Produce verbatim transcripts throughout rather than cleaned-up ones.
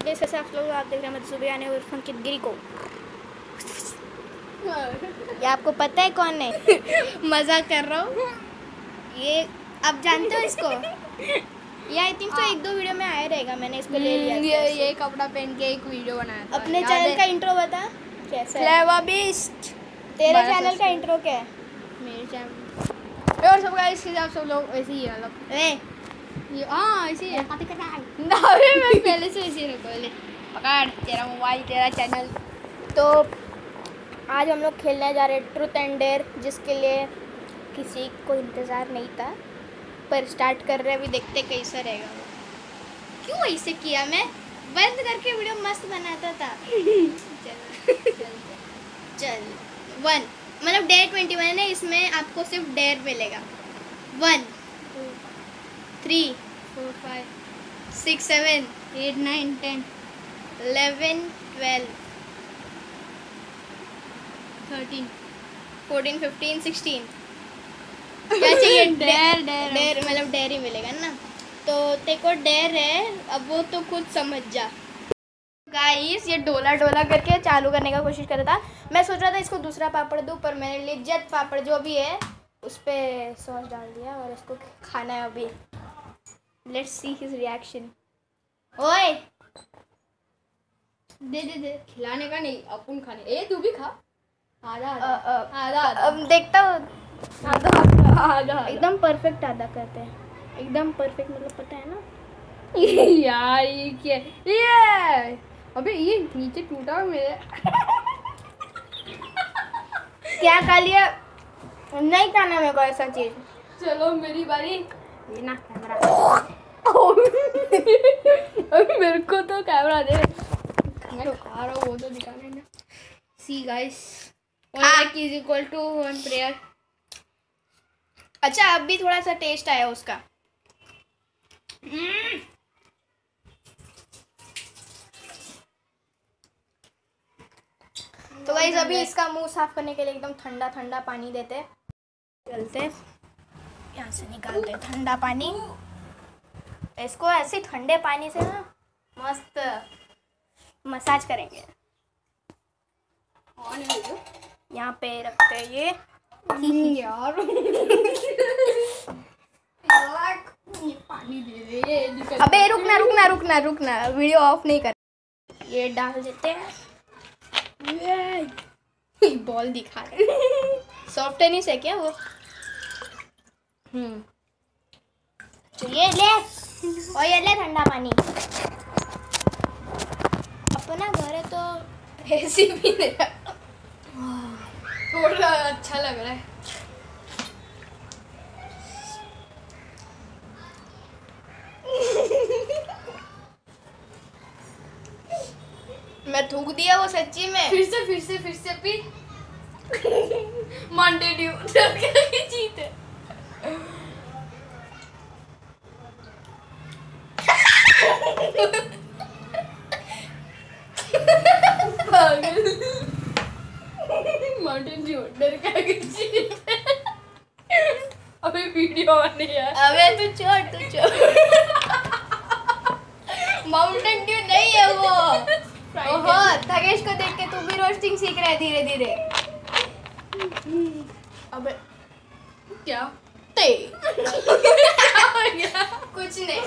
Guys कैसे आप लोग, आप देख रहे हैं मधुसूबी आने और अंकित गिरी को। ये आपको पता है कौन है? मजाक कर रहा हूँ। ये आप जानते हो इसको? ये आई थिंक तो एक दो वीडियो में आया रहेगा, मैंने इसको ले लिया। ये ये कपड़ा पहन के एक वीडियो बनाया था। अपने चैनल का इंट्रो बता कैसा है? Flavour beast. तेरे चैनल का इंट्रो क्या है? मेरे चैनल और सब गाइस के आप सब लोग ऐसे ही है मतलब ए ये हां ऐसे ही है। अरे मैं पहले से ऐसे ही बोले पकड़ तेरा मोबाइल तेरा चैनल। तो आज हम लोग खेलने जा रहे हैं ट्रूथ एंड डेयर, जिसके लिए किसी को इंतज़ार नहीं था, पर स्टार्ट कर रहे हैं। अभी देखते कैसा रहेगा। क्यों ऐसे किया? मैं बंद करके वीडियो मस्त बनाता था। चल चल चल वन मतलब डेयर ट्वेंटी वन है, इसमें आपको सिर्फ डेयर मिलेगा। One three four five six seven eight nine ten eleven twelve thirteen fourteen fifteen sixteen क्या चाहिए? डेयर डेयर डेयर मतलब डेयर ही मिलेगा ना। तो तेरे को डेयर है, अब वो तो खुद समझ जा। गाइस ये डोला डोला करके चालू करने का कोशिश कर रहा था। मैं सोच रहा था इसको दूसरा पापड़ दूँ, पर मैंने लिज्जत पापड़ जो भी है उस पर सॉस डाल दिया और इसको खाना है अभी। Let's see his reaction. ओए दे दे दे खिलाने का नहीं अपन खाने। ए तू भी खा। आधा अ, अ, आधा अब देखता हूँ। आधा आधा एकदम परफेक्ट आधा करते हैं, एकदम परफेक्ट मतलब पता है ना। यार ये क्या ये अबे ये नीचे टूटा मेरे। क्या खा लिया? नहीं खाना मेरे को ऐसा चीज। चलो मेरी बारी। ये ना कैमरा। अभी मेरे को तो कैमरा दे। मैं तो खा रहा हूँ वो तो दिखाना ना। See guys one like is equal to one prayer. अच्छा अब भी थोड़ा सा टेस्ट आया उसका। तो गाइस अभी इसका मुंह साफ करने के लिए एकदम ठंडा ठंडा पानी देते, चलते यहाँ से निकालते ठंडा पानी। इसको ऐसे ठंडे पानी से ना मस्त मसाज करेंगे। यहाँ पे रखते हैं ये। यार ये पानी दे दे। अबे रुकना रुकना रुकना रुकना वीडियो ऑफ नहीं कर। ये डाल देते हैं। ये बॉल दिखा रहे। सॉफ्ट टेनिस है क्या वो? हम्म तो ये ले और ये ले ठंडा पानी। अपना घर है तो ऐसी भी नहीं। थोड़ा अच्छा लग रहा है। मैं थूक दिया वो सच्ची में। फिर से फिर से फिर से पी। माउंटेन ड्यू क्या जीत है। माउंटेन ड्यू डर क्या जीत है। अबे वीडियो आने यार। अबे तू छोड़ तू छोड़। माउंटेन ड्यू नहीं है वो। ओहो थकेश को देख के तू भी रोस्टिंग सीख रहा है धीरे धीरे। अबे क्या ते कुछ नहीं।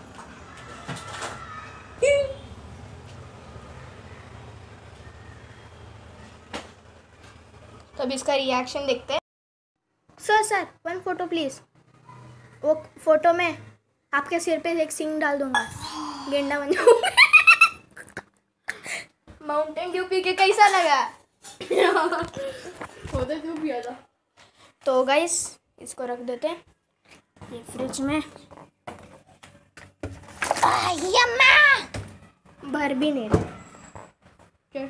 तो अब इसका रिएक्शन देखते हैं। Sir sir one photo please. वो फोटो में आपके सिर पे एक सिंग डाल दूंगा, गेंडा बन जाऊंगा। माउंटेन ड्यू पी के कैसा लगा? होता क्यों पिया था। तो गाइस इसको रख देते हैं ये फ्रिज में। आ, यम्मा! भर भी नहीं रहे। क्या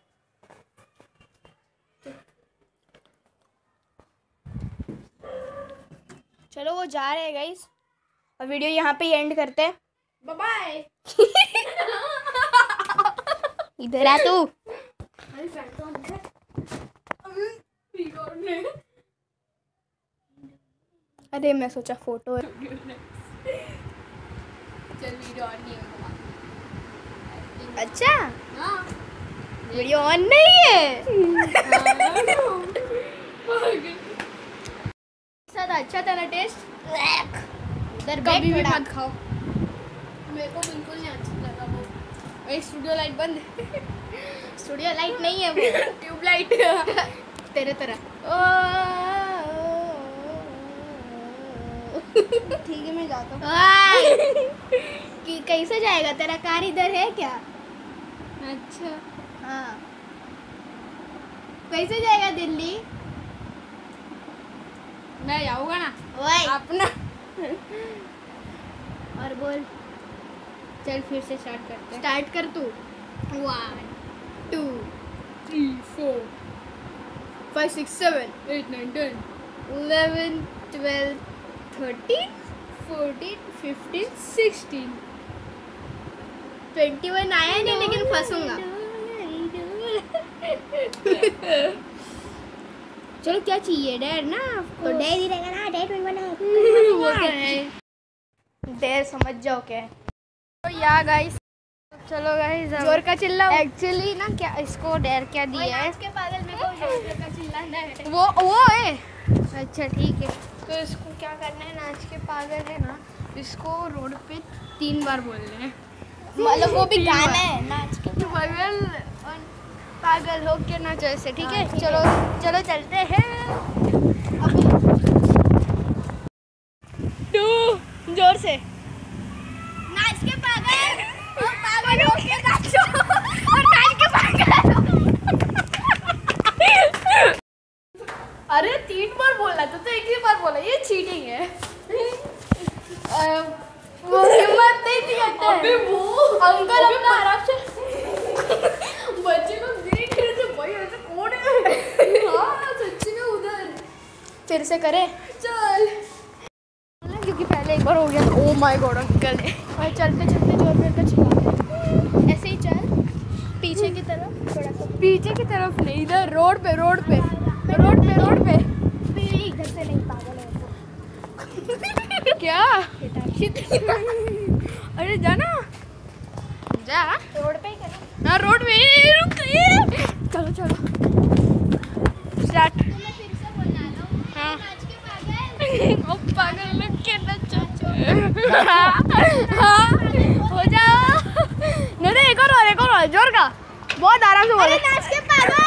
चलो वो जा रहे हैं गाइस, और वीडियो यहाँ पे एंड करते हैं। Bye bye. इधर आ तू। अरे फ्रेंड तो अंदर अभी रिकॉर्ड ने। अरे मैं सोचा फोटो है। चल वीडियो ऑन नहीं होगा। अच्छा हाँ वीडियो ऑन नहीं है। साथ अच्छा था ना टेस्ट। उधर कभी भी बैठ मत खाओ, मेरे को बिल्कुल नहीं अच्छा लगा वो। एक स्टूडियो लाइट बंद। स्टूडियो लाइट नहीं है वो, ट्यूबलाइट। तेरे तरह। ठीक है मैं जाता हूँ। कि कैसे जाएगा, तेरा कार इधर है क्या? अच्छा हाँ कैसे जाएगा दिल्ली? मैं जाऊँगा ना ओए अपना। और बोल, चल फिर से स्टार्ट करते हैं। स्टार्ट कर तू। One two three four five six seven eight nine ten eleven twelve thirteen fourteen fifteen sixteen twenty one आया नहीं, लेकिन फंसूंगा। चलो क्या चाहिए डैड ना आपको? तो डेयर ही रहेगा ना, डेयर ट्वेंटी वन है। वो क्या है? डेयर समझ जाओ क्या है। तो या गाइस, चलो गाइस जोर का चिल्लाओ। एक्चुअली ना क्या इसको डेयर क्या दिया है? के पागल में को जोर का चिल्लाना है। वो वो है। अच्छा ठीक है, तो इसको क्या करना है, नाच के पागल है ना, इसको रोड पे तीन बार बोलना है। मतलब वो भी तीन गाना बार। है, नाच के पागल और पागल हो के नाचो ऐसे, ठीक है? हाँ, ठीक चलो चलो चलते हैं। टू जोर से नाच के पागल और पागल हो के नाचो और नाच के पागल। अरे तीन बार बोला था तो एक ही बार बोला, ये चीटिंग है। अ, वो हिम्मत नहीं दिखाते हैं। अबे वो अंकल अपना आराम से बच्चे लोग देख रहे थे, भाई ऐसे कौन है? हाँ सच्ची में उधर। फिर से करे। चल क्योंकि पहले एक बार हो गया। ओ माय गॉड अंकल है। और चलते चलते जोर करके चिल्ला, ऐसे ही चल पीछे की तरफ थोड़ा सा। पीछे की तरफ नहीं, इधर रोड पे रोड पे रोड पे रोड पे। इधर से नहीं, पागल है तो। क्या? अरे जाना जा रोड पे ही करना। हाँ रोड पे रुक। चलो चलो स्टार्ट। तो मैं फिर से बोलना रहा हूँ, हाँ नाच के पागल। ओ पागल लोग के नचो। हाँ हो जाओ। नहीं नहीं एक और और एक और और, जोर का बहुत आराम से बोले। नाच के पागल।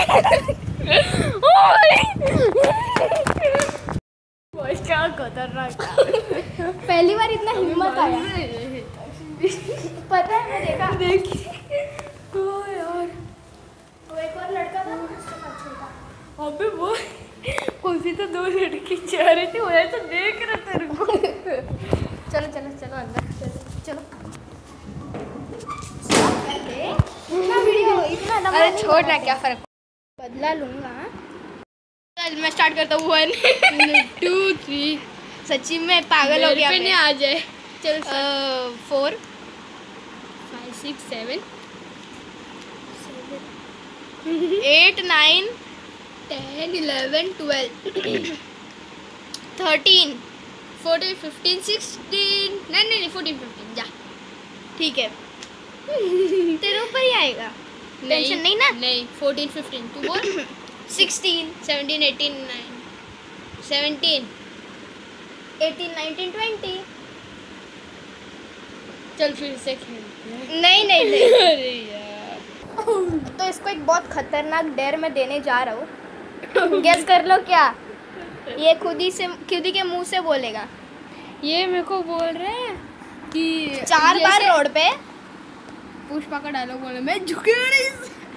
क्या खतरनाक था। पहली बार इतना हिम्मत आया, पता है मैं देखा। देखिए ओ यार, वो एक और लड़का था उसके साथ छोटा। अबे वो उसी तो दो लड़की जा रही थी, वो ऐसे देख रहे तेरे को। चलो चलो चलो अंदर चलो चलो। इतना वीडियो इतना लंबा अरे नहीं छोड़ ना, बनाते। क्या फर्क। बदला लूंगा। चल मैं स्टार्ट करता हूँ। One two three. सच्ची में पागल हो गया पे नहीं मैं। आ जाए। चल four five six seven eight nine ten eleven twelve thirteen fourteen fifteen sixteen. नहीं नहीं फोर्टीन फिफ्टीन जा। ठीक है। तेरे ऊपर ही आएगा, टेंशन नहीं ना। नहीं फोर्टीन फिफ्टीन तू बोल। Sixteen seventeen eighteen nine seventeen eighteen nineteen twenty. चल फिर से खेलते हैं। नहीं नहीं नहीं। अरे यार, तो इसको एक बहुत खतरनाक डेयर में देने जा रहा हूँ। गेस कर लो क्या? ये खुद ही से खुद ही के मुंह से बोलेगा। ये मेरे को बोल रहे हैं कि चार बार जैसे रोड पे पुष्पा का डायलॉग बोले, मैं झुकेगा नहीं।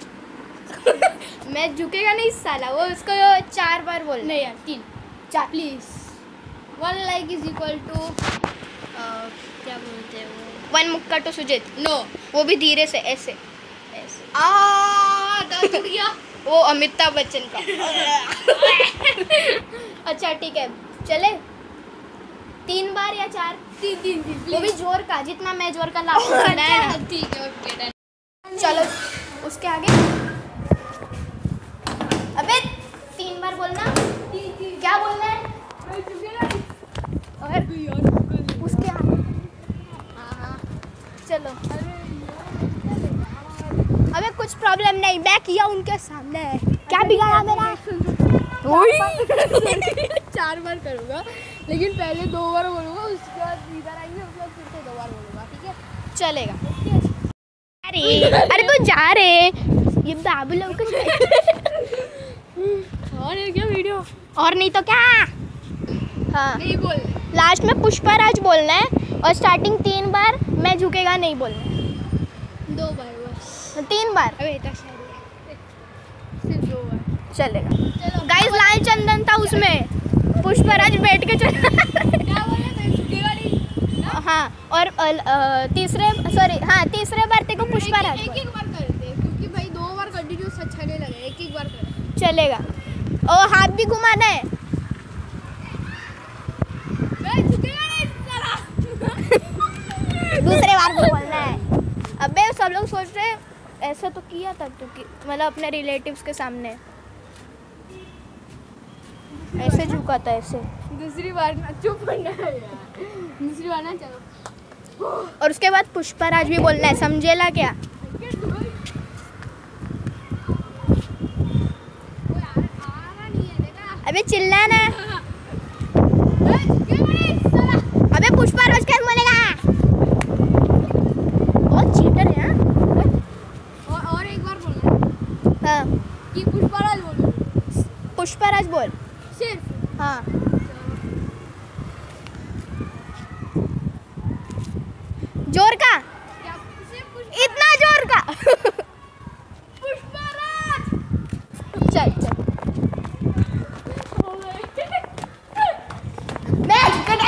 मैं झुकेगा नहीं साला, वो उसको चार बार बोल। नहीं यार तीन चार please. One like is equal to क्या बोलते हैं वो, वन मुक्का टू सुजित। नो वो भी धीरे से ऐसे ऐसे। आ दर्द हो गया। वो अमिताभ बच्चन का। अच्छा ठीक है, चले तीन बार या चार? तीन तीन तीन वो भी जोर का, जितना मैं जोर का लाभ अच्छा, ठीक है ओके डन। चलो उसके आगे। अबे तीन बार बोलना। क्या बोलना है? और उसके आगे। हाँ हाँ चलो प्रॉब्लम नहीं, मैं किया उनके सामने। क्या बिगाड़ा मेरा? चार बार करूँगा, लेकिन पहले दो बार बोलूँगा, उसके बाद इधर आएंगे, उसके बाद फिर से दो बार बोलूँगा, ठीक है? चलेगा। अरे अरे तू जा रे, ये बाबू लोग कुछ और ये क्या वीडियो? और नहीं तो क्या। हाँ नहीं बोल, लास्ट में पुष्पराज बोलना है और स्टार्टिंग तीन बार मैं झुकेगा नहीं बोलना है। दो बार बस। तीन बार अबे इतना सिर्फ दो बार चलेगा। चलो गाइस लाल चंदन था उसमें, पुष्पराज बैठ के चल क्या बोले मैं झुकेगा नहीं ना? हाँ और अ, अ, तीसरे सॉरी हाँ तीसरे बार तेरे को पुष्पराज एक एक बार करते हैं, क्योंकि भाई दो बार कंटिन्यूस अच्छा नहीं लगे, एक एक बार करते चलेगा। और हाथ भी घुमाना है। मैं झुकेगा नहीं साला। दूसरे बार को बोलना है। अबे सब लोग सोच रहे ऐसा तो किया था तू कि मतलब अपने रिलेटिव्स के सामने ऐसे झुका था ऐसे। दूसरी बार ना, चुप करना है यार, दूसरी बार ना, चलो। और उसके बाद पुष्पराज भी बोलना है, समझेला क्या? अबे चिल्लाना है। अबे पुष्पराज क्या बोलेगा? बहुत चीटर है। हाँ और और एक बार बोलना हाँ कि पुष्पराज बोलो, पुष्पराज बोल सिर्फ। हाँ। जोर का, क्या सिर्फ पुष्प- इतना जोर का। पुष्पराज। चल चल मैं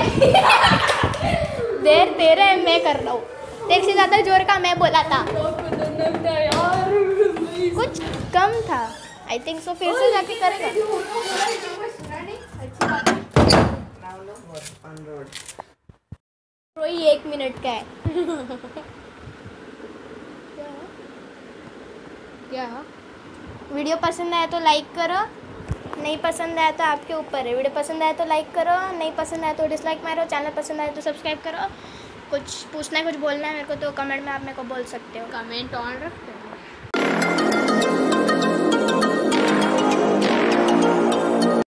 देर तेरे मैं कर रहा हूँ, तेरे से ज्यादा जोर का मैं बोला था, कुछ कम था आई थिंक सो। फिर से जाके करेगा। तो ये एक मिनट का है। क्या? वीडियो पसंद आया तो लाइक करो, नहीं पसंद आया तो आपके ऊपर है। वीडियो पसंद आया तो लाइक करो, नहीं पसंद आया तो डिसलाइक मारो। चैनल पसंद आया तो सब्सक्राइब करो। कुछ पूछना है, कुछ बोलना है मेरे को तो कमेंट में आप मेरे को बोल सकते हो। कमेंट ऑन रखते हैं।